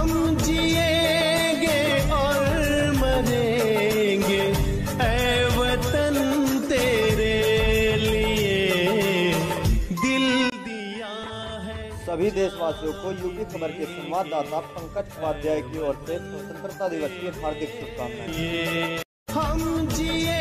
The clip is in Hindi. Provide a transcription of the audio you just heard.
हम जिएंगे और मरेंगे ऐ वतन तेरे लिए दिल दिया है। सभी देशवासियों को यूपी खबर के संवाददाता पंकज उपाध्याय की ओर से स्वतंत्रता दिवस की हार्दिक शुभकामनाएं। हम जिए